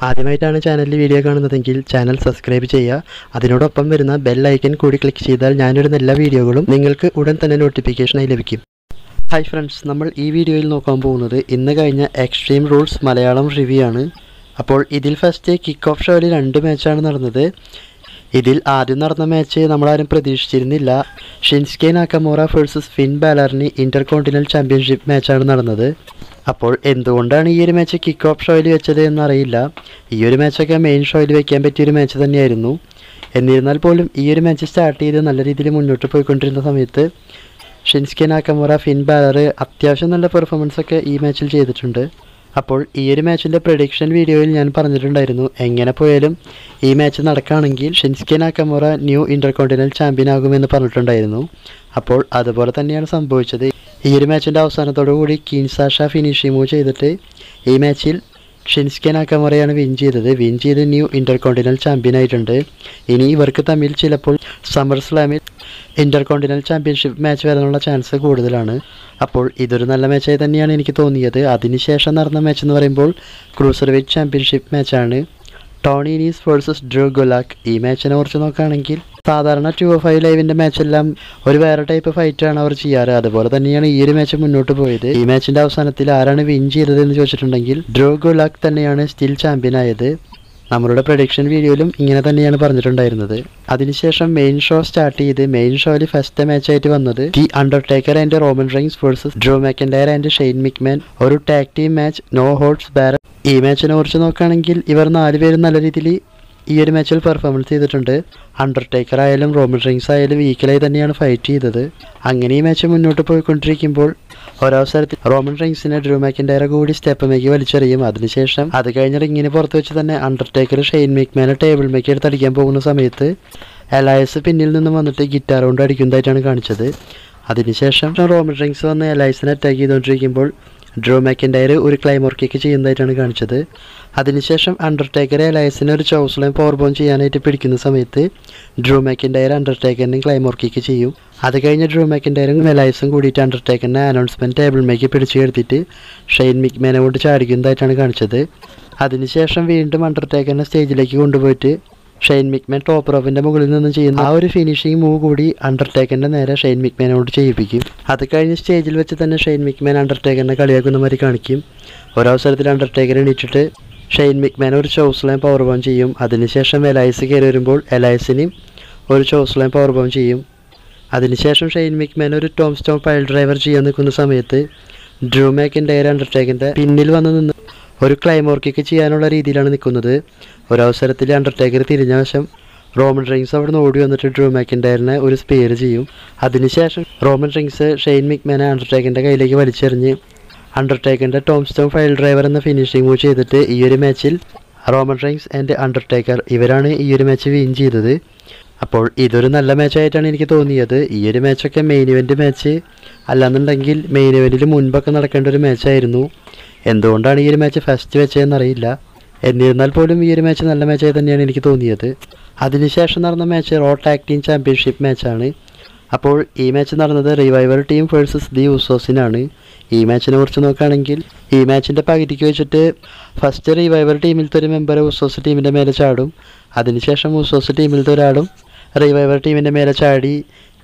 ആദ്യമായിട്ടാണ് ചാനലിൽ വീഡിയോ കാണുന്നതെങ്കിൽ ചാനൽ സബ്സ്ക്രൈബ് ചെയ്യുക. അതിനോടൊപ്പം വരുന്ന ബെൽ ഐക്കൺ കൂടി ക്ലിക്ക് ചെയ്താൽ ഞാനിടുന്ന എല്ലാ വീഡിയോകളും നിങ്ങൾക്ക് ഉടൻ തന്നെ നോട്ടിഫിക്കേഷനായി ലഭിക്കും. ഹായ് ഫ്രണ്ട്സ്, നമ്മൾ ഈ വീഡിയോയിൽ നോക്കാൻ പോകുന്നത് ഇന്ന് കഴിഞ്ഞ എക്സ്ട്രീം റൂൾസ് മലയാളം റിവ്യൂ ആണ്. അപ്പോൾ ഇതിൽ ഫസ്റ്റ് കിക്ക് ഓഫ് ഷോയിൽ 2 മാച്ചാണ് നടന്നത്. ഇതിൽ ആദ്യം നടന്ന മാച്ച് നമ്മളാരും പ്രതീക്ഷിച്ചിരുന്നില്ല. ഷിൻസ്കെ നാക്കമോറ വേഴ്സസ് ഫിൻ ബാലറിന് ഇന്റർകോണ്ടിനൽ ചാമ്പ്യൻഷിപ്പ് മാച്ചാണ് നടന്നത്. അപ്പോൾ എന്തുകൊണ്ടാണ് ഈ ഒരു മാച്ച് കിക്ക് ഓഫ് ഷോയിൽ വെച്ചത് എന്നറിയില്ല. ഈ ഒരു മാച്ചൊക്കെ മെയിൻ ഷോയിൽ വെക്കാൻ പറ്റിയൊരു മാച്ച് തന്നെയായിരുന്നു. എന്നിരുന്നാൽ പോലും ഈ ഒരു മാച്ച് സ്റ്റാർട്ട് ചെയ്ത് നല്ല രീതിയിൽ മുന്നോട്ട് പോയിക്കൊണ്ടിരുന്ന സമയത്ത് ഷിൻസ്കെ നാക്കമോറ ഫിൻ ബാലർ അത്യാവശ്യം നല്ല പെർഫോമൻസൊക്കെ ഈ മാച്ചിൽ ചെയ്തിട്ടുണ്ട്. അപ്പോൾ ഈ ഒരു മാച്ചിൻ്റെ പ്രഡിക്ഷൻ വീഡിയോയിൽ ഞാൻ പറഞ്ഞിട്ടുണ്ടായിരുന്നു, എങ്ങനെ പോയാലും ഈ മാച്ച് നടക്കുകയാണെങ്കിൽ Shinsuke Nakamura new intercontinental champion ആകുമെന്ന് പറഞ്ഞിട്ടുണ്ടായിരുന്നു. അപ്പോൾ അതുപോലെ തന്നെയാണ് സംഭവിച്ചത്. ഈ ഒരു മാച്ചിൻ്റെ അവസാനത്തോടു കൂടി കിൻസാഷ ഫിനിഷിംഗ് മൂവ് ചെയ്തിട്ട് ഈ മാച്ചിൽ ഷിൻസ്കെ നാക്കമോറയാണ് വിൻ ചെയ്ത് ന്യൂ ഇന്റർകോണ്ടിനൽ ചാമ്പ്യൻ ആയിട്ടുണ്ട്. ഇനി ഇവർക്ക് തമ്മിൽ ചിലപ്പോൾ സമ്മർ സ്ലാമിൽ ഇന്റർകോണ്ടിനൽ ചാമ്പ്യൻഷിപ്പ് മാച്ച് വരാനുള്ള ചാൻസ് കൂടുതലാണ്. അപ്പോൾ ഇതൊരു നല്ല മാച്ചായി തന്നെയാണ് എനിക്ക് തോന്നിയത്. അതിനുശേഷം നടന്ന മാച്ച് എന്ന് പറയുമ്പോൾ ക്രൂസർ വെയ്റ്റ് ചാമ്പ്യൻഷിപ്പ് മാച്ചാണ്. Tony Nese versus Drew Gulak. ഈ മാച്ചിനെ കുറിച്ച് നോക്കുകയാണെങ്കിൽ സാധാരണ 205 ലൈവിൻ്റെ മാച്ചെല്ലാം ഒരു വേറെ ടൈപ്പ് ഫൈറ്റാണ് അവർ ചെയ്യാറ്. അതുപോലെ തന്നെയാണ് ഈ ഒരു മാച്ച് മുന്നോട്ട് പോയത്. ഈ മാച്ചിൻ്റെ അവസാനത്തിൽ ആരാണ് വിൻ ചെയ്തതെന്ന് ചോദിച്ചിട്ടുണ്ടെങ്കിൽ ഡ്രൂ ഗുലാക്ക് തന്നെയാണ് സ്റ്റിൽ ചാമ്പ്യൻ ആയത്. നമ്മളുടെ പ്രഡിക്ഷൻ വീഡിയോയിലും ഇങ്ങനെ തന്നെയാണ് പറഞ്ഞിട്ടുണ്ടായിരുന്നത്. അതിനുശേഷം മെയിൻ ഷോ സ്റ്റാർട്ട് ചെയ്ത് മെയിൻ ഷോയിൽ ഫസ്റ്റ് മാച്ചായിട്ട് വന്നത് the Undertaker and Roman Reigns versus Drew McIntyre and Shane McMahon, ഒരു tag team match, no holds barred. ഈ മാച്ചിനെ കുറിച്ച് നോക്കുകയാണെങ്കിൽ ഇവർ 4 പേരും നല്ല രീതിയിൽ ഈ ഒരു മാച്ചിൽ പെർഫോമൻസ് ചെയ്തിട്ടുണ്ട്. അണ്ടർടേക്കർ ആയാലും റോമൻ റെയിൻസ് ആയാലും ഈക്വലായി തന്നെയാണ് ഫൈറ്റ് ചെയ്തത്. അങ്ങനെ ഈ മാച്ച് മുന്നോട്ട് പോയിക്കൊണ്ടിരിക്കുമ്പോൾ ഒരവസരത്തിൽ റോമൻ റെയിൻസിനെ ഡ്രൂ മാക്കൻഡയർ കൂടി സ്റ്റെപ്പിലേക്ക് വലിച്ചെറിയും. അതിനുശേഷം അത് കഴിഞ്ഞ റിങ്ങിന് പുറത്ത് വെച്ച് തന്നെ അണ്ടർടേക്കർ ഷെയ്ൻ മിക്മാനെ ടേബിൾ മേക്ക് എടുത്ത് അടിക്കാൻ പോകുന്ന സമയത്ത് എലയസ് പിന്നിൽ നിന്നും വന്നിട്ട് ഗിറ്റാർ കൊണ്ട് അടിക്കുന്നതായിട്ടാണ് കാണിച്ചത്. അതിനുശേഷം റോമൻ റെയിൻസ് വന്ന് എലയസിനെ അറ്റാക്ക് ചെയ്തുകൊണ്ടിരിക്കുമ്പോൾ ഡ്രൂ മാക്കൻഡയർ ഒരു ക്ലൈമോർ കിക്ക് ചെയ്യുന്നതായിട്ടാണ് കാണിച്ചത്. അതിനുശേഷം അണ്ടർടേക്കർ എലയസിനെ ഒരു ചൗസ്ലൈം പവർ ബോം ചെയ്യാനായിട്ട് പിടിക്കുന്ന സമയത്ത് ഡ്രൂ മാക്കൻഡയർ അണ്ടർടേക്കറിന് ക്ലൈമോർ കിക്ക് ചെയ്യും. അത് കഴിഞ്ഞ് ഡ്രൂ മാക്കൻഡയറും എലയസും കൂടിയിട്ട് അണ്ടർടേക്കറിനെ അനൗൺസ്മെൻറ്റ് ടേബിൾ മേക്ക് പിടിച്ചു എടുത്തിട്ട് ഷെയ്ൻ മിക്മാനെ കൊണ്ട് ചാടിക്കുന്നതായിട്ടാണ് കാണിച്ചത്. അതിനുശേഷം വീണ്ടും അണ്ടർടേക്കറിനെ സ്റ്റേജിലേക്ക് കൊണ്ടുപോയിട്ട് ഷെയ്ൻ മിക്മാൻ ടോപ്പ് റോപ്പിൻ്റെ മുകളിൽ നിന്ന് ചെയ്യുന്ന ആ ഒരു ഫിനിഷിംഗ് മൂവ് കൂടി അണ്ടർടേക്കറിൻ്റെ നേരെ ഷെയ്ൻ മിക്മാനെ കൊണ്ട് ചെയ്യിപ്പിക്കും. അത് കഴിഞ്ഞ് സ്റ്റേജിൽ വെച്ച് തന്നെ ഷെയ്ൻ മിക്മാൻ അണ്ടർടേക്കറിനെ കളിയാക്കുന്ന മാതിരി കാണിക്കും. ഒരവസരത്തിൽ അണ്ടർടേക്കർ എണീറ്റിട്ട് ഷെയ്ൻ മിക്മാൻ ഒരു ചോസ്ലൈം പവർ ബോം ചെയ്യും. അതിനുശേഷം എലയസ് കയറി വരുമ്പോൾ എലയസിനെയും ഒരു ചോസ്ലൈം പവർ ബോം ചെയ്യും. അതിനുശേഷം ഷെയ്ൻ മിക്മാൻ ഒരു ടോം സ്റ്റോം പൈൽ ഡ്രൈവർ ചെയ്യാൻ നിൽക്കുന്ന സമയത്ത് ഡ്രൂ മാക്കൻഡയർ അണ്ടർടേക്കറിൻ്റെ പിന്നിൽ വന്ന് നിന്ന് ഒരു ക്ലൈമോർ കിക്ക് ചെയ്യാനുള്ള രീതിയിലാണ് നിൽക്കുന്നത്. ഒരവസരത്തിൽ അണ്ടർടേക്കർ തിരിഞ്ഞ വശം റോമൻ റെയിൻസ് അവിടെ നിന്ന് ഓടി വന്നിട്ട് ഡ്രൂ മാക്കൻഡയറിനെ ഒരു സ്പെയർ ചെയ്യും. അതിനുശേഷം റോമൻ റെയിൻസ് ഷെയ്ൻ മിക്മാനെ അണ്ടർടേക്കറിൻ്റെ കയ്യിലേക്ക് വലിച്ചെറിഞ്ഞ് അണ്ടർടേക്കറിൻ്റെ ടോം സ്റ്റോം ഫയൽ ഡ്രൈവർ എന്ന ഫിനിഷിംഗ് മൂവ് ചെയ്തിട്ട് ഈ ഒരു മാച്ചിൽ റോമൻ റെയിൻസ് ആൻഡ് അണ്ടർടേക്കർ ഇവരാണ് ഈ ഒരു മാച്ച് വിൻ ചെയ്തത്. അപ്പോൾ ഇതൊരു നല്ല മാച്ചായിട്ടാണ് എനിക്ക് തോന്നിയത്. ഈ ഒരു മാച്ചൊക്കെ മെയിൻ ഇവൻറ്റ് മാച്ച് അല്ലാന്നുണ്ടെങ്കിൽ മെയിൻ ഇവൻറ്റിൽ മുൻപൊക്കെ നടക്കേണ്ട ഒരു മാച്ചായിരുന്നു. എന്തുകൊണ്ടാണ് ഈ ഒരു മാച്ച് ഫസ്റ്റ് വെച്ചതെന്നറിയില്ല. എന്നിരുന്നാൽ പോലും ഈ ഒരു മാച്ച് നല്ല മാച്ചായി തന്നെയാണ് എനിക്ക് തോന്നിയത്. അതിനുശേഷം നടന്ന match Raw tag team championship മാച്ചാണ്. അപ്പോൾ ഈ മാച്ച് നടന്നത് റിവൈവർ ടീം വേഴ്സസ് ദി ഉസോസിനാണ്. ഈ മാച്ചിനെ കുറിച്ച് നോക്കുകയാണെങ്കിൽ ഈ മാച്ചിൻ്റെ പകുതിക്ക് വെച്ചിട്ട് ഫസ്റ്റ് റിവൈവർ ടീമിലത്തെ ഒരു മെമ്പർ ഉസോസ് ടീമിൻ്റെ മേലെ ചാടും. അതിനുശേഷം ഉസോസ് ടീമിലത്തെ ഒരാളും റിവൈവർ ടീമിൻ്റെ മേലെ ചാടി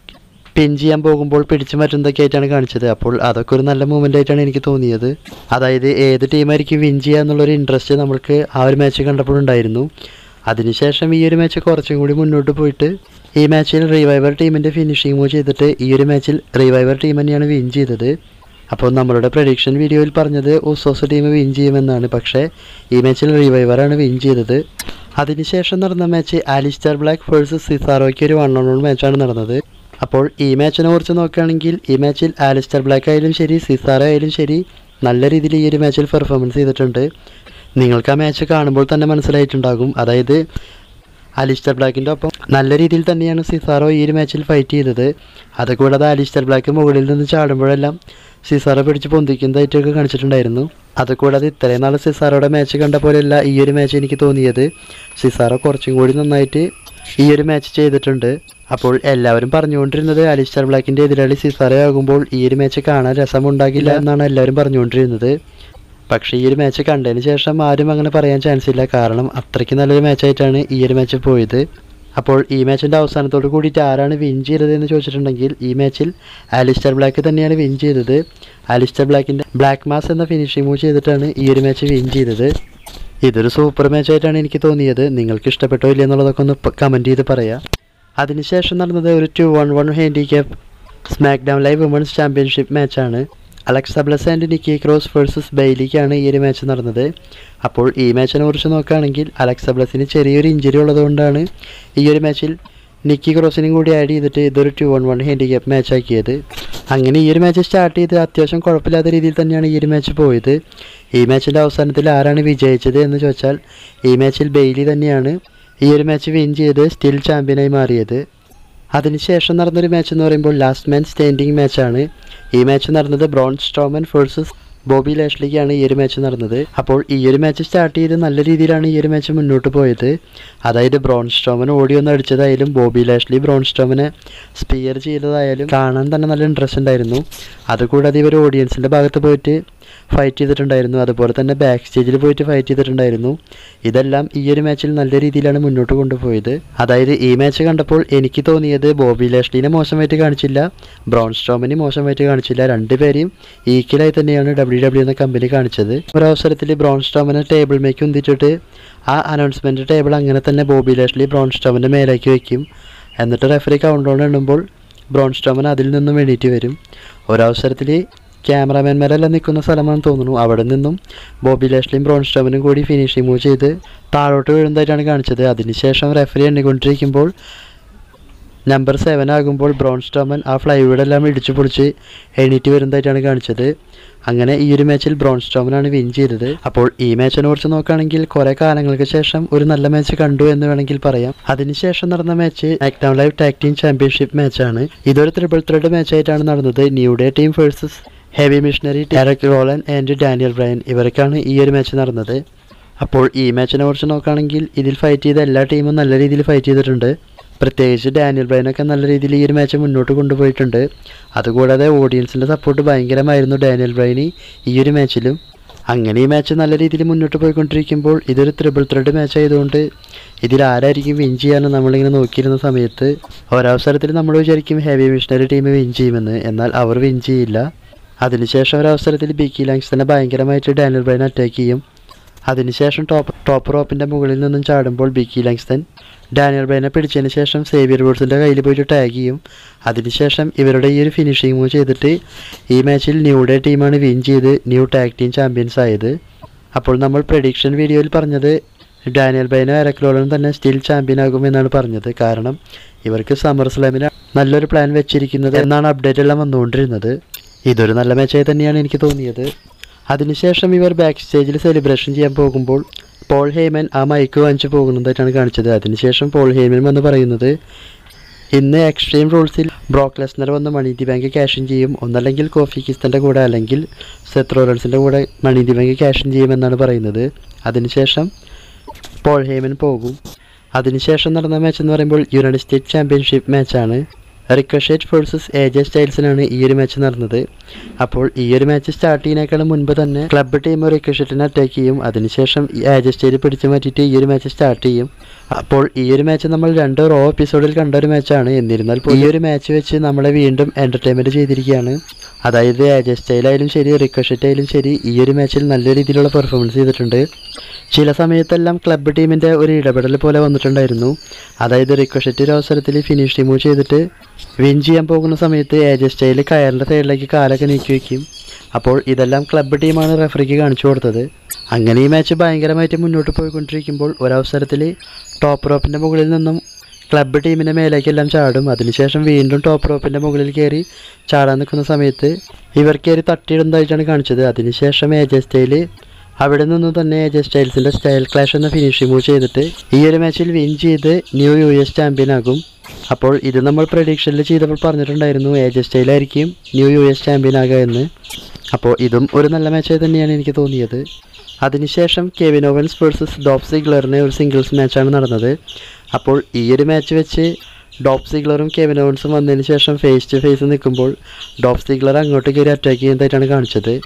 പിൻ ചെയ്യാൻ പോകുമ്പോൾ പിടിച്ചു മാറ്റുന്നതൊക്കെ ആയിട്ടാണ് കാണിച്ചത്. അപ്പോൾ അതൊക്കെ ഒരു നല്ല മൂവ്മെൻ്റ് ആയിട്ടാണ് എനിക്ക് തോന്നിയത്. അതായത് ഏത് ടീമായിരിക്കും വിൻ ചെയ്യുക എന്നുള്ളൊരു ഇൻട്രസ്റ്റ് നമ്മൾക്ക് ആ ഒരു മാച്ച് കണ്ടപ്പോഴുണ്ടായിരുന്നു. അതിനുശേഷം ഈ ഒരു മാച്ച് കുറച്ചും കൂടി മുന്നോട്ട് പോയിട്ട് ഈ മാച്ചിൽ റിവൈവർ ടീമിൻ്റെ ഫിനിഷിംഗ് മൂവ് ചെയ്തിട്ട് ഈ ഒരു മാച്ചിൽ റിവൈവർ ടീം തന്നെയാണ് വിൻ ചെയ്തത്. അപ്പോൾ നമ്മളുടെ പ്രഡിക്ഷൻ വീഡിയോയിൽ പറഞ്ഞത് ഉസോസ് ടീം വിൻ ചെയ്യുമെന്നാണ്. പക്ഷേ ഈ മാച്ചിൽ റിവൈവറാണ് വിൻ ചെയ്തത്. അതിനുശേഷം നടന്ന മാച്ച് ആലിസ്റ്റർ ബ്ലാക്ക് വേഴ്സസ് സിസാറോയ്ക്ക് ഒരു 1-on-1 മാച്ചാണ് നടന്നത്. അപ്പോൾ ഈ മാച്ചിനെ കുറിച്ച് നോക്കുകയാണെങ്കിൽ ഈ മാച്ചിൽ ആലിസ്റ്റർ ബ്ലാക്ക് ആയാലും ശരി സിസാറോ ആയാലും ശരി നല്ല രീതിയിൽ ഈ ഒരു മാച്ചിൽ പെർഫോമൻസ് ചെയ്തിട്ടുണ്ട്. നിങ്ങൾക്ക് ആ മാച്ച് കാണുമ്പോൾ തന്നെ മനസ്സിലായിട്ടുണ്ടാകും. അതായത് ആലിസ്റ്റർ ബ്ലാക്കിൻ്റെ ഒപ്പം നല്ല രീതിയിൽ തന്നെയാണ് സിസാറോ ഈ ഒരു മാച്ചിൽ ഫൈറ്റ് ചെയ്തത്. അതുകൂടാതെ ആലിസ്റ്റർ ബ്ലാക്ക് മുകളിൽ നിന്ന് ചാടുമ്പോഴെല്ലാം സിസാറോ പിടിച്ച് പൊന്തിക്കുന്നതായിട്ടൊക്കെ കാണിച്ചിട്ടുണ്ടായിരുന്നു. അതുകൂടാതെ ഇത്രയും നാൾ സിസാറോയുടെ മാച്ച് കണ്ട പോലെയല്ല ഈ ഒരു മാച്ച് എനിക്ക് തോന്നിയത്. സിസാറോ കുറച്ചും കൂടി നന്നായിട്ട് ഈ ഒരു മാച്ച് ചെയ്തിട്ടുണ്ട്. അപ്പോൾ എല്ലാവരും പറഞ്ഞുകൊണ്ടിരുന്നത് അലിസ്റ്റർ ബ്ലാക്കിൻ്റെ എതിരാളി സിസാറോ ആകുമ്പോൾ ഈ ഒരു മാച്ച് കാണാൻ രസമുണ്ടാകില്ല എന്നാണ് എല്ലാവരും പറഞ്ഞുകൊണ്ടിരുന്നത്. പക്ഷേ ഈ ഒരു മാച്ച് കണ്ടതിന് ശേഷം ആരും അങ്ങനെ പറയാൻ ചാൻസ് ഇല്ല, കാരണം അത്രയ്ക്ക് നല്ലൊരു മാച്ചായിട്ടാണ് ഈ ഒരു മാച്ച് പോയത്. അപ്പോൾ ഈ മാച്ചിൻ്റെ അവസാനത്തോട് കൂടിയിട്ട് ആരാണ് വിൻ ചെയ്തത് എന്ന് ചോദിച്ചിട്ടുണ്ടെങ്കിൽ ഈ മാച്ചിൽ ആലിസ്റ്റർ ബ്ലാക്ക് തന്നെയാണ് വിൻ ചെയ്തത്. ആലിസ്റ്റർ ബ്ലാക്കിൻ്റെ ബ്ലാക്ക് മാസ് എന്ന ഫിനിഷിംഗ് മൂവ് ചെയ്തിട്ടാണ് ഈ ഒരു മാച്ച് വിൻ ചെയ്തത്. ഇതൊരു സൂപ്പർ മാച്ചായിട്ടാണ് എനിക്ക് തോന്നിയത്. നിങ്ങൾക്ക് ഇഷ്ടപ്പെട്ടോ ഇല്ല എന്നുള്ളതൊക്കെ ഒന്ന് കമൻറ്റ് ചെയ്ത് പറയാം. അതിനുശേഷം നടന്നത് ഒരു 2-on-1 handicap SmackDown live women's championship മാച്ചാണ്. Alexa Bliss and Nikki Cross versus ബെയ്ലിക്കാണ് ഈ ഒരു മാച്ച് നടന്നത്. അപ്പോൾ ഈ മാച്ചിനെ കുറിച്ച് നോക്കുകയാണെങ്കിൽ അലക്സ ബ്ലസിന് ചെറിയൊരു ഇഞ്ചുറി ഉള്ളതുകൊണ്ടാണ് ഈ ഒരു മാച്ചിൽ നിക്കി ക്രോസിനും കൂടി ആഡ് ചെയ്തിട്ട് ഇതൊരു 2-on-1 ഹാൻഡിക്യാപ്പ് മാച്ച് ആക്കിയത്. അങ്ങനെ ഈ ഒരു മാച്ച് സ്റ്റാർട്ട് ചെയ്ത് അത്യാവശ്യം കുഴപ്പമില്ലാത്ത രീതിയിൽ തന്നെയാണ് ഈ ഒരു മാച്ച് പോയത്. ഈ മാച്ചിൻ്റെ അവസാനത്തിൽ ആരാണ് വിജയിച്ചത് എന്ന് ചോദിച്ചാൽ ഈ മാച്ചിൽ ബെയ്ലി തന്നെയാണ് ഈ ഒരു മാച്ച് വിൻ ചെയ്ത് സ്റ്റിൽ ചാമ്പ്യനായി മാറിയത്. അതിനുശേഷം നടന്നൊരു മാച്ച് എന്ന് പറയുമ്പോൾ ലാസ്റ്റ് മാൻ സ്റ്റാൻഡിങ് മാച്ചാണ്. ഈ മാച്ച് നടന്നത് ബ്രോൺ സ്ട്രോമൻ വേഴ്സസ് ബോബി ലാഷ്ലിക്കാണ് ഈ ഒരു മാച്ച് നടന്നത്. അപ്പോൾ ഈ ഒരു മാച്ച് സ്റ്റാർട്ട് ചെയ്ത് നല്ല രീതിയിലാണ് ഈ ഒരു മാച്ച് മുന്നോട്ട് പോയത്. അതായത് ബ്രോൺ സ്ട്രോമൻ ഓടി ഒന്ന് അടിച്ചതായാലും ബോബി ലാഷ്ലി ബ്രോൺ സ്ട്രോമനെ സ്പിയർ ചെയ്തതായാലും കാണാൻ തന്നെ നല്ല ഇൻട്രസ്റ്റ് ഉണ്ടായിരുന്നു. അതുകൂടാതെ ഇവർ ഓഡിയൻസിൻ്റെ ഭാഗത്ത് പോയിട്ട് ഫൈറ്റ് ചെയ്തിട്ടുണ്ടായിരുന്നു, അതുപോലെ തന്നെ ബാക്ക് സ്റ്റേജിൽ പോയിട്ട് ഫൈറ്റ് ചെയ്തിട്ടുണ്ടായിരുന്നു. ഇതെല്ലാം ഈ ഒരു മാച്ചിൽ നല്ല രീതിയിലാണ് മുന്നോട്ട് കൊണ്ടുപോയത്. അതായത് ഈ മാച്ച് കണ്ടപ്പോൾ എനിക്ക് തോന്നിയത് ബോബി ലാഷ്ലിനെ മോശമായിട്ട് കാണിച്ചില്ല, ബ്രോൺ സ്ട്രോമനെ മോശമായിട്ട് കാണിച്ചില്ല, രണ്ടുപേരെയും ഈക്വലായി തന്നെയാണ് WWE എന്ന കമ്പനി കാണിച്ചത്. ഒരവസരത്തിൽ ബ്രോൺ സ്ട്രോമനെ ടേബിൾ മേക്ക് ഉന്തിച്ചിട്ട് ആ അനൗൺസ്മെൻറ്റ് ടേബിൾ അങ്ങനെ തന്നെ ബോബി ലാഷ്ലി ബ്രോൺ സ്ട്രോമൻ്റെ മേലേക്ക് വയ്ക്കും. എന്നിട്ട് റെഫറി കൗണ്ട് ഡൗൺ എണ്ണുമ്പോൾ ബ്രോൺ സ്ട്രോമൻ അതിൽ നിന്നും എണീറ്റ് വരും. ഒരവസരത്തിൽ ക്യാമറാമാൻമാരെല്ലാം നിൽക്കുന്ന സ്ഥലമാണെന്ന് തോന്നുന്നു, അവിടെ നിന്നും ബോബി ലാഷ്ലിയും ബ്രോൺ സ്ട്രോമനും കൂടി ഫിനിഷിംഗ് മൂവ് ചെയ്ത് താഴോട്ട് വീഴുന്നതായിട്ടാണ് കാണിച്ചത്. അതിനുശേഷം റെഫറി എണ്ണിക്കൊണ്ടിരിക്കുമ്പോൾ നമ്പർ 7 ആകുമ്പോൾ ബ്രോൺ സ്ട്രോമൻ ആ ഫ്ലൈവുഡെല്ലാം ഇടിച്ചു പൊളിച്ച് എണീറ്റ് വരുന്നതായിട്ടാണ് കാണിച്ചത്. അങ്ങനെ ഈ ഒരു മാച്ചിൽ ബ്രോൺ സ്ട്രോമനാണ് വിൻ ചെയ്തത്. അപ്പോൾ ഈ മാച്ചിനെ കുറിച്ച് നോക്കുകയാണെങ്കിൽ കുറേ കാലങ്ങൾക്ക് ശേഷം ഒരു നല്ല മാച്ച് കണ്ടു എന്ന് വേണമെങ്കിൽ പറയാം. അതിനുശേഷം നടന്ന match SmackDown live tag team championship മാച്ചാണ്. ഇതൊരു ട്രിപ്പിൾ ത്രെഡ് മാച്ചായിട്ടാണ് നടന്നത്. New day team versus heavy machinery Erick Rowan and Daniel Bryan ഇവർക്കാണ് ഈ ഒരു മാച്ച് നടന്നത്. അപ്പോൾ ഈ മാച്ചിനെ കുറിച്ച് നോക്കുകയാണെങ്കിൽ ഇതിൽ ഫൈറ്റ് ചെയ്ത എല്ലാ ടീമും നല്ല രീതിയിൽ ഫൈറ്റ് ചെയ്തിട്ടുണ്ട്. പ്രത്യേകിച്ച് ഡാനിയൽ ബ്രയനൊക്കെ നല്ല രീതിയിൽ ഈ ഒരു മാച്ച് മുന്നോട്ട് കൊണ്ടുപോയിട്ടുണ്ട്. അതുകൂടാതെ ഓഡിയൻസിൻ്റെ സപ്പോർട്ട് ഭയങ്കരമായിരുന്നു ഡാനിയൽ ബ്രയന് ഈ ഒരു മാച്ചിലും. അങ്ങനെ ഈ മാച്ച് നല്ല രീതിയിൽ മുന്നോട്ട് പോയിക്കൊണ്ടിരിക്കുമ്പോൾ ഇതൊരു ട്രിപ്പിൾ ത്രെഡ് മാച്ച് ആയതുകൊണ്ട് ഇതിൽ ആരായിരിക്കും വിൻ ചെയ്യാമെന്ന് നമ്മളിങ്ങനെ നോക്കിയിരുന്ന സമയത്ത് ഒരവസരത്തിൽ നമ്മൾ വിചാരിക്കും ഹെവി മിഷണറി ടീം വിൻ ചെയ്യുമെന്ന്, എന്നാൽ അവർ വിൻ ചെയ്യില്ല. അതിനുശേഷം ഒരവസരത്തിൽ ബിക്കി ലാങ്സ്റ്റനെ ഭയങ്കരമായിട്ട് ഡാനിയൽ ബ്രയൻ അറ്റാക്ക് ചെയ്യും. അതിനുശേഷം ടോപ്പ് റോപ്പിൻ്റെ മുകളിൽ നിന്നും ചാടുമ്പോൾ ബിക്കി ലാങ്സ്റ്റൺ ഡാനിയൽ ബ്രയനെ പിടിച്ചതിന് ശേഷം സേവിയർ വൂഡ്സിൻ്റെ കയ്യിൽ പോയിട്ട് ടാഗ് ചെയ്യും. അതിനുശേഷം ഇവരുടെ ഈ ഒരു ഫിനിഷിംഗ് മൂവ് ചെയ്തിട്ട് ഈ മാച്ചിൽ ന്യൂ ഡേ ടീമാണ് വിൻ ചെയ്ത് ന്യൂ ടാഗ് ടീം ചാമ്പ്യൻസ് ആയത്. അപ്പോൾ നമ്മൾ പ്രഡിക്ഷൻ വീഡിയോയിൽ പറഞ്ഞത് ഡാനിയൽ ബ്രയനും എറിക് റോളനും തന്നെ സ്റ്റിൽ ചാമ്പ്യൻ ആകുമെന്നാണ് പറഞ്ഞത്. കാരണം ഇവർക്ക് സമ്മർ സ്ലാമിന് നല്ലൊരു പ്ലാൻ വെച്ചിരിക്കുന്നത് എന്നാണ് അപ്ഡേറ്റ് എല്ലാം വന്നുകൊണ്ടിരുന്നത്. ഇതൊരു നല്ല മാച്ചായി തന്നെയാണ് എനിക്ക് തോന്നിയത്. അതിനുശേഷം ഇവർ ബാക്ക് സ്റ്റേജിൽ സെലിബ്രേഷൻ ചെയ്യാൻ പോകുമ്പോൾ പോൾ ഹേമൻ ആ മൈക്ക് വാങ്ങിച്ച് പോകുന്നതായിട്ടാണ് കാണിച്ചത്. അതിനുശേഷം പോൾ ഹേമൻ വന്ന് പറയുന്നത് ഇന്ന് എക്സ്ട്രീം റൂൾസിൽ ബ്രോക്ക് ലെസ്നർ വന്ന് money the bank cash in ചെയ്യും, ഒന്നല്ലെങ്കിൽ കോഫി കിസ്തൻ്റെ കൂടെ അല്ലെങ്കിൽ സെത്ത് റോളൻസിൻ്റെ കൂടെ money the bank cash in ചെയ്യുമെന്നാണ് പറയുന്നത്. അതിനുശേഷം പോൾ ഹേമൻ പോകും. അതിനുശേഷം നടന്ന മാച്ച് എന്ന് പറയുമ്പോൾ യുണൈറ്റഡ് സ്റ്റേറ്റ്സ് ചാമ്പ്യൻഷിപ്പ് മാച്ചാണ്. റിക്കോഷെറ്റ് വേഴ്സസ് AJ സ്റ്റൈൽസിനാണ് ഈ ഒരു മാച്ച് നടന്നത്. അപ്പോൾ ഈ ഒരു മാച്ച് സ്റ്റാർട്ട് ചെയ്യുന്നതിനേക്കാളും മുൻപ് തന്നെ ക്ലബ്ബ് ടീം റിക്കോഷെറ്റിനെ അറ്റാക്ക് ചെയ്യും. അതിനുശേഷം AJ സ്റ്റൈൽ പിടിച്ചു മാറ്റിയിട്ട് ഈ ഒരു മാച്ച് സ്റ്റാർട്ട് ചെയ്യും. അപ്പോൾ ഈ ഒരു മാച്ച് നമ്മൾ 2 റോ എപ്പിസോഡിൽ കണ്ട ഒരു മാച്ചാണ്. എന്നിരുന്നാൽ ഈ ഒരു മാച്ച് വെച്ച് നമ്മളെ വീണ്ടും എൻ്റർടൈൻമെൻറ്റ് ചെയ്തിരിക്കുകയാണ്. അതായത് AJ സ്റ്റൈലായാലും ശരി റിക്കോഷെറ്റ് ആയാലും ശരി ഈ ഒരു മാച്ചിൽ നല്ല രീതിയിലുള്ള പെർഫോമൻസ് ചെയ്തിട്ടുണ്ട്. ചില സമയത്തെല്ലാം ക്ലബ്ബ് ടീമിൻ്റെ ഒരു ഇടപെടൽ പോലെ വന്നിട്ടുണ്ടായിരുന്നു. അതായത് റിക്കോഷെറ്റ് ഒരു അവസരത്തിൽ ഫിനിഷ് മൂവ് ചെയ്തിട്ട് വിൻ ചെയ്യാൻ പോകുന്ന സമയത്ത് AJ സ്റ്റൈൽ കയറിൻ്റെ സൈഡിലേക്ക് കാലൊക്കെ നീക്കി വയ്ക്കും. അപ്പോൾ ഇതെല്ലാം ക്ലബ്ബ് ടീമാണ് റെഫറിക്ക് കാണിച്ചു കൊടുത്തത്. അങ്ങനെ ഈ മാച്ച് ഭയങ്കരമായിട്ട് മുന്നോട്ട് പോയിക്കൊണ്ടിരിക്കുമ്പോൾ ഒരവസരത്തിൽ ടോപ്പ് റോപ്പിൻ്റെ മുകളിൽ നിന്നും ക്ലബ്ബ് ടീമിൻ്റെ മേലേക്കെല്ലാം ചാടും. അതിനുശേഷം വീണ്ടും ടോപ്പ് റോപ്പിൻ്റെ മുകളിൽ കയറി ചാടാൻ നിൽക്കുന്ന സമയത്ത് ഇവർ കയറി തട്ടിയിടുന്നതായിട്ടാണ് കാണിച്ചത്. അതിനുശേഷം AJ സ്റ്റൈൽ അവിടെ നിന്നും തന്നെ AJ സ്റ്റൈൽസിൻ്റെ സ്റ്റൈൽ ക്ലാഷ് എന്ന ഫിനിഷിംഗ് മൂവ് ചെയ്തിട്ട് ഈ ഒരു മാച്ചിൽ വിൻ ചെയ്ത് ന്യൂ US ചാമ്പ്യൻ ആകും. അപ്പോൾ ഇത് നമ്മൾ പ്രഡിക്ഷനിൽ ചെയ്തപ്പോൾ പറഞ്ഞിട്ടുണ്ടായിരുന്നു AJ സ്റ്റൈലായിരിക്കും ന്യൂ US ചാമ്പ്യൻ ആകുക എന്ന്. അപ്പോൾ ഇതും ഒരു നല്ല മാച്ചായി തന്നെയാണ് എനിക്ക് തോന്നിയത്. അതിനുശേഷം കെവിൻ ഓവൻസ് വേഴ്സസ് ഡോഫ് സിഗ്ലറിൻ്റെ ഒരു സിംഗിൾസ് മാച്ചാണ് നടന്നത്. അപ്പോൾ ഈ ഒരു മാച്ച് വെച്ച് ഡോഫ് സിഗ്ലറും കെവിൻ ഓവൻസും വന്നതിന് ശേഷം ഫേസ് ടു ഫേസ് നിൽക്കുമ്പോൾ ഡോഫ് സിഗ്ലർ അങ്ങോട്ട് കയറി അറ്റാക്ക് ചെയ്യുന്നതായിട്ടാണ് കാണിച്ചത്.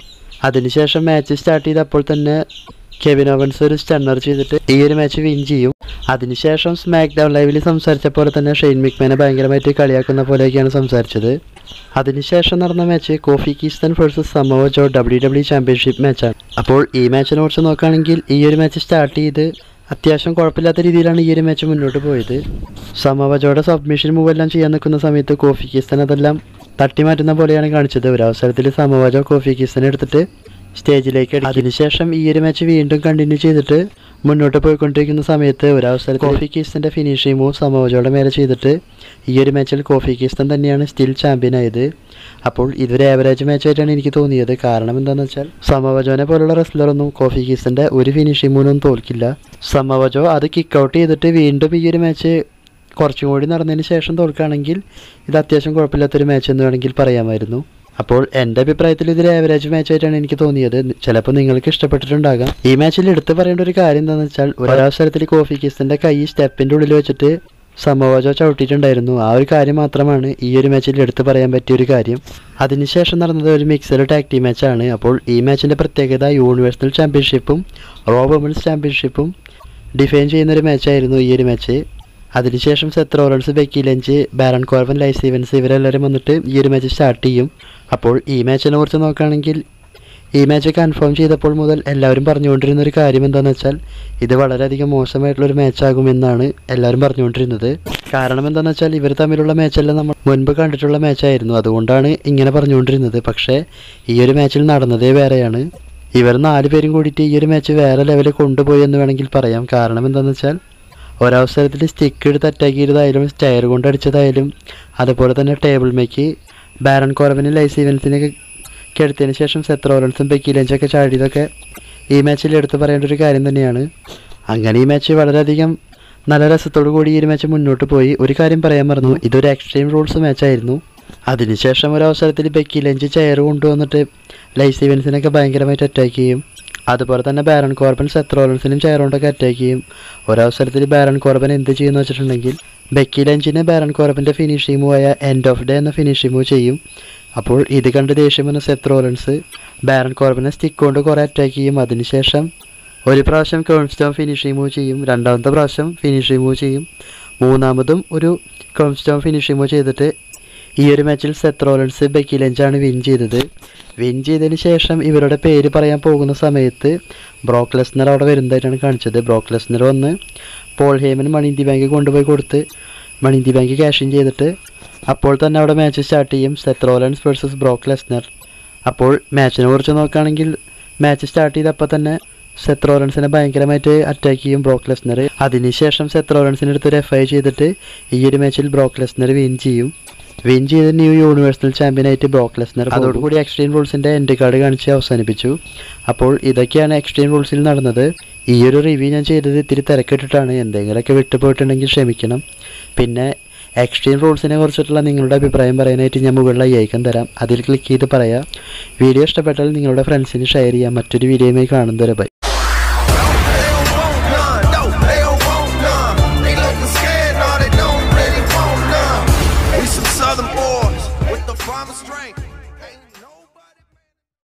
അതിനുശേഷം മാച്ച് സ്റ്റാർട്ട് ചെയ്തപ്പോൾ തന്നെ കെവിൻ ഓവൻസ് ഒരു സ്റ്റണ്ണർ ചെയ്തിട്ട് ഈ ഒരു മാച്ച് വിൻ ചെയ്യും. അതിനുശേഷം സ്മാക്ക് ഡൗൺ ലൈവിൽ സംസാരിച്ച പോലെ തന്നെ ഷെയ്ൻ മിക്മാനെ ഭയങ്കരമായിട്ട് കളിയാക്കുന്ന പോലെയൊക്കെയാണ് സംസാരിച്ചത്. അതിനുശേഷം നടന്ന match Kofi Kingston versus Samoa Joe WWE championship മാച്ചാണ്. അപ്പോൾ ഈ മാച്ചിനെ കുറിച്ച് നോക്കുകയാണെങ്കിൽ ഈ ഒരു മാച്ച് സ്റ്റാർട്ട് ചെയ്ത് അത്യാവശ്യം കുഴപ്പമില്ലാത്ത രീതിയിലാണ് ഈ ഒരു മാച്ച് മുന്നോട്ട് പോയത്. സമോവ ജോയുടെ സബ്മിഷൻ മൂവ് എല്ലാം ചെയ്യാൻ നിൽക്കുന്ന സമയത്ത് കോഫി കിങ്സ്റ്റൺ അതെല്ലാം തട്ടിമാറ്റുന്ന പോലെയാണ് കാണിച്ചത്. ഒരു അവസരത്തിൽ സമോവ ജോ കോഫി കിങ്സ്റ്റനെ എടുത്തിട്ട് സ്റ്റേജിലേക്ക് അടിക്കും. അതിനുശേഷം ഈ ഒരു മാച്ച് വീണ്ടും കണ്ടിന്യൂ ചെയ്തിട്ട് മുന്നോട്ട് പോയിക്കൊണ്ടിരിക്കുന്ന സമയത്ത് ഒരവസരം കോഫി കിങ്സ്റ്റൻ്റെ ഫിനിഷിംഗ് മൂവ് സമോവ ജോയുടെ മേലെ ചെയ്തിട്ട് ഈ ഒരു മാച്ചിൽ കോഫി കിങ്സ്റ്റൺ തന്നെയാണ് സ്റ്റിൽ ചാമ്പ്യൻ ആയത്. അപ്പോൾ ഇതൊരു ആവറേജ് മാച്ചായിട്ടാണ് എനിക്ക് തോന്നിയത്. കാരണം എന്താണെന്ന് വെച്ചാൽ സമോവ ജോനെ പോലുള്ള റെസ്ലറൊന്നും കോഫി കിങ്സ്റ്റൻ്റെ ഒരു ഫിനിഷിംഗ് മൂവൊന്നും തോൽക്കില്ല. സമോവ ജോ അത് കിക്ക് ഔട്ട് ചെയ്തിട്ട് വീണ്ടും ഈ ഒരു മാച്ച് കുറച്ചും കൂടി നടന്നതിന് ശേഷം തോൽക്കുകയാണെങ്കിൽ ഇത് അത്യാവശ്യം കുഴപ്പമില്ലാത്തൊരു മാച്ച് എന്ന് വേണമെങ്കിൽ പറയാമായിരുന്നു. അപ്പോൾ എൻ്റെ അഭിപ്രായത്തിൽ ഇതൊരു ആവറേജ് മാച്ചായിട്ടാണ് എനിക്ക് തോന്നിയത്. ചിലപ്പോൾ നിങ്ങൾക്ക് ഇഷ്ടപ്പെട്ടിട്ടുണ്ടാകാം. ഈ മാച്ചിൽ എടുത്ത് പറയേണ്ട ഒരു കാര്യം എന്താണെന്ന് വെച്ചാൽ ഒരവസരത്തിൽ കോഫി കിങ്സ്റ്റൻ്റെ കൈ സ്റ്റെപ്പിൻ്റെ ഉള്ളിൽ വെച്ചിട്ട് സമോവ ജോ ചവിട്ടിയിട്ടുണ്ടായിരുന്നു. ആ ഒരു കാര്യം മാത്രമാണ് ഈ ഒരു മാച്ചിൽ എടുത്ത് പറയാൻ പറ്റിയ ഒരു കാര്യം. അതിനുശേഷം നടന്നത് ഒരു മിക്സഡ് ടാഗ് ടീം മാച്ചാണ്. അപ്പോൾ ഈ മാച്ചിൻ്റെ പ്രത്യേകത യൂണിവേഴ്സൽ ചാമ്പ്യൻഷിപ്പും റോ വുമൻസ് ചാമ്പ്യൻഷിപ്പും ഡിഫൈൻ ചെയ്യുന്നൊരു മാച്ചായിരുന്നു ഈ ഒരു മാച്ച്. അതിനുശേഷം Seth Rollins, Becky Lynch, Baron Corbin, Lacey Evans ഇവരെല്ലാവരും വന്നിട്ട് ഈ ഒരു മാച്ച് സ്റ്റാർട്ട് ചെയ്യും. അപ്പോൾ ഈ മാച്ചിനെ കുറിച്ച് നോക്കുകയാണെങ്കിൽ ഈ മാച്ച് കൺഫേം ചെയ്തപ്പോൾ മുതൽ എല്ലാവരും പറഞ്ഞുകൊണ്ടിരുന്ന ഒരു കാര്യം എന്താണെന്ന് വെച്ചാൽ ഇത് വളരെയധികം മോശമായിട്ടുള്ളൊരു മാച്ചാകുമെന്നാണ് എല്ലാവരും പറഞ്ഞുകൊണ്ടിരുന്നത്. കാരണം എന്താണെന്ന് വെച്ചാൽ ഇവർ തമ്മിലുള്ള മാച്ചെല്ലാം നമ്മൾ മുൻപ് കണ്ടിട്ടുള്ള മാച്ചായിരുന്നു. അതുകൊണ്ടാണ് ഇങ്ങനെ പറഞ്ഞുകൊണ്ടിരുന്നത്. പക്ഷേ ഈ ഒരു മാച്ചിൽ നടന്നതേ വേറെയാണ്. ഇവർ 4 പേരും കൂടിയിട്ട് ഈ ഒരു മാച്ച് വേറെ ലെവലിൽ കൊണ്ടുപോയി എന്ന് വേണമെങ്കിൽ പറയാം. കാരണം എന്താണെന്ന് വെച്ചാൽ ഒരവസരത്തിൽ സ്റ്റിക്ക് എടുത്ത് അറ്റാക്ക് ചെയ്തതായാലും സ്റ്റയർ കൊണ്ട് അടിച്ചതായാലും അതുപോലെ തന്നെ ടേബിൾ മേക്ക് ബാരൺ കോർബനും ലൈസ് ഈവൻസിനൊക്കെ കെടുത്തതിന് ശേഷം സെത്ത് റോളൻസും ബെക്കി ലഞ്ചൊക്കെ ചാടിയതൊക്കെ ഈ മാച്ചിൽ എടുത്ത് പറയേണ്ട ഒരു കാര്യം തന്നെയാണ്. അങ്ങനെ ഈ മാച്ച് വളരെയധികം നല്ല രസത്തോടു കൂടി ഈ ഒരു മാച്ച് മുന്നോട്ട് പോയി. ഒരു കാര്യം പറയാൻ മറന്നു, ഇതൊരു എക്സ്ട്രീം റൂൾസ് മാച്ചായിരുന്നു. അതിനുശേഷം ഒരവസരത്തിൽ ബെക്കി ലഞ്ച് ചെയർ കൊണ്ടുവന്നിട്ട് ലൈസ് ഈവൻസിനൊക്കെ ഭയങ്കരമായിട്ട് അറ്റാക്ക് ചെയ്യും. അതുപോലെ തന്നെ ബാരൺ കോർബൻ സെത്ത് റോളൻസിനും ചെയർ കൊണ്ടൊക്കെ അറ്റാക്ക് ചെയ്യും. ഒരവസരത്തിൽ ബാരൺ കോർബൻ എന്ത് ചെയ്യുമെന്ന് വെച്ചിട്ടുണ്ടെങ്കിൽ ബെക്കി ലഞ്ചിന് ബാരൺ കോർബൻ്റെ ഫിനിഷിംഗ് മൂവായ എൻഡ് ഓഫ് ഡേ എന്ന ഫിനിഷിംഗ് മൂവ് ചെയ്യും. അപ്പോൾ ഇത് കണ്ട് ദേഷ്യം വന്ന സെത്ത് റോളൻസ് ബാരൺ കോർബനെ സ്റ്റിക്ക് കൊണ്ട് കുറേ അറ്റാക്ക് ചെയ്യും. അതിനുശേഷം ഒരു പ്രാവശ്യം കോൺസ്റ്റോൺ ഫിനിഷിംഗ് മൂവ് ചെയ്യും, രണ്ടാമത്തെ പ്രാവശ്യം ഫിനിഷിംഗ് മൂവ് ചെയ്യും, മൂന്നാമതും ഒരു കോൺസ്റ്റോൺ ഫിനിഷിംഗ് മൂവ് ചെയ്തിട്ട് ഈ ഒരു മാച്ചിൽ സെത്ത് റോളൻസ് ബെക്കി ലഞ്ചാണ് വിൻ ചെയ്തത്. വിൻ ചെയ്തതിന് ശേഷം ഇവരുടെ പേര് പറയാൻ പോകുന്ന സമയത്ത് ബ്രോക്ക് ലെസ്നർ അവിടെ വരുന്നതായിട്ടാണ് കാണിച്ചത്. ബ്രോക്ക് ലെസ്നർ വന്ന് Paul Heyman money in the bank കൊണ്ടുപോയി കൊടുത്ത് money in the bank cash in ചെയ്തിട്ട് അപ്പോൾ തന്നെ അവിടെ മാച്ച് സ്റ്റാർട്ട് ചെയ്യും. Seth Rollins versus Brock Lesnar. അപ്പോൾ മാച്ചിനെ കുറിച്ച് നോക്കുകയാണെങ്കിൽ മാച്ച് സ്റ്റാർട്ട് ചെയ്തപ്പോൾ തന്നെ സെത്ത് റോളൻസിനെ ഭയങ്കരമായിട്ട് അറ്റാക്ക് ചെയ്യും ബ്രോക്ക് ലെസ്നർ. അതിനുശേഷം സെത്ത് റോളൻസിൻ്റെ അടുത്ത് ഒരു FI ചെയ്തിട്ട് ഈ ഒരു മാച്ചിൽ ബ്രോക്ക് ലെസ്നർ വിൻ ചെയ്യും. വിൻ ചെയ്ത് ന്യൂ യൂണിവേഴ്സൽ ചാമ്പ്യനായിട്ട് ബ്രോക്ക് ലെസ്നർ. അതോടുകൂടി എക്സ്ട്രീം റൂൾസിൻ്റെ എൻഡ് കാർഡ് കാണിച്ച് അവസാനിപ്പിച്ചു. അപ്പോൾ ഇതൊക്കെയാണ് എക്സ്ട്രീം റൂൾസിൽ നടന്നത്. ഈ ഒരു റിവ്യൂ ഞാൻ ചെയ്തത് ഇത്തിരി തിരക്കിട്ടിട്ടാണ്. എന്തെങ്കിലുമൊക്കെ വിട്ടുപോയിട്ടുണ്ടെങ്കിൽ ക്ഷമിക്കണം. പിന്നെ എക്സ്ട്രീം റൂൾസിനെ കുറിച്ചിട്ടുള്ള നിങ്ങളുടെ അഭിപ്രായം പറയാനായിട്ട് ഞാൻ മുകളിൽ ഐക്കൺ തരാം, അതിൽ ക്ലിക്ക് ചെയ്ത് പറയാം. വീഡിയോ ഇഷ്ടപ്പെട്ടാൽ നിങ്ങളുടെ ഫ്രണ്ട്സിന് ഷെയർ ചെയ്യാം. മറ്റൊരു വീഡിയോയുമായി കാണുന്നവരെ ബൈ.